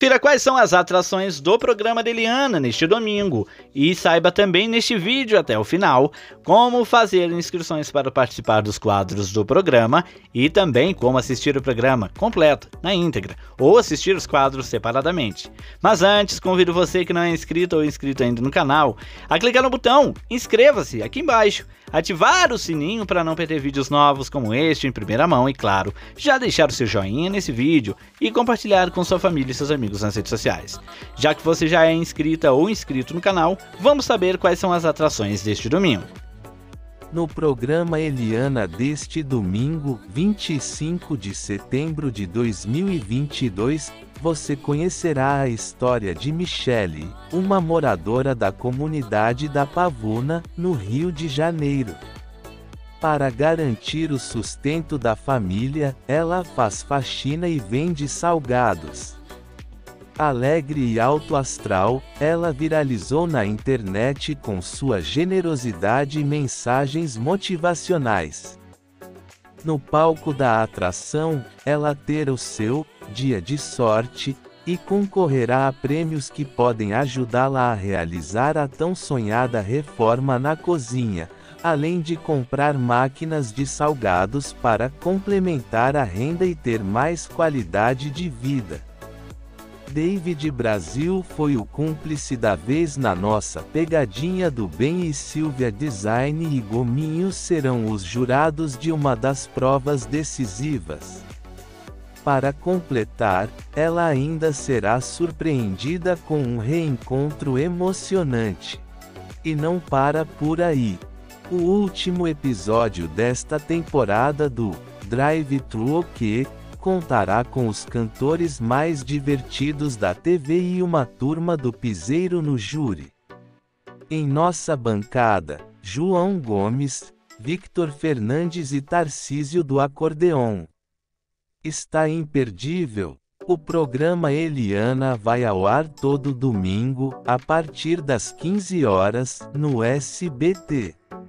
Confira quais são as atrações do programa de Eliana neste domingo e saiba também neste vídeo até o final como fazer inscrições para participar dos quadros do programa e também como assistir o programa completo, na íntegra, ou assistir os quadros separadamente. Mas antes, convido você que não é inscrito ou inscrito ainda no canal a clicar no botão inscreva-se aqui embaixo, ativar o sininho para não perder vídeos novos como este em primeira mão e, claro, já deixar o seu joinha nesse vídeo e compartilhar com sua família e seus amigos nas redes sociais. Já que você já é inscrita ou inscrito no canal, vamos saber quais são as atrações deste domingo. No programa Eliana deste domingo, 25 de setembro de 2022, você conhecerá a história de Michele, uma moradora da comunidade da Pavuna, no Rio de Janeiro. Para garantir o sustento da família, ela faz faxina e vende salgados. Alegre e alto astral, ela viralizou na internet com sua generosidade e mensagens motivacionais. No palco da atração, ela terá o seu dia de sorte e concorrerá a prêmios que podem ajudá-la a realizar a tão sonhada reforma na cozinha, além de comprar máquinas de salgados para complementar a renda e ter mais qualidade de vida. David Brasil foi o cúmplice da vez na nossa pegadinha do bem e Silvia Design e Gominho serão os jurados de uma das provas decisivas. Para completar, ela ainda será surpreendida com um reencontro emocionante. E não para por aí. O último episódio desta temporada do Drive-Thru OK contará com os cantores mais divertidos da TV e uma turma do piseiro no júri. Em nossa bancada, João Gomes, Victor Fernandes e Tarcísio do Acordeon. Está imperdível? O programa Eliana vai ao ar todo domingo, a partir das 15 horas, no SBT.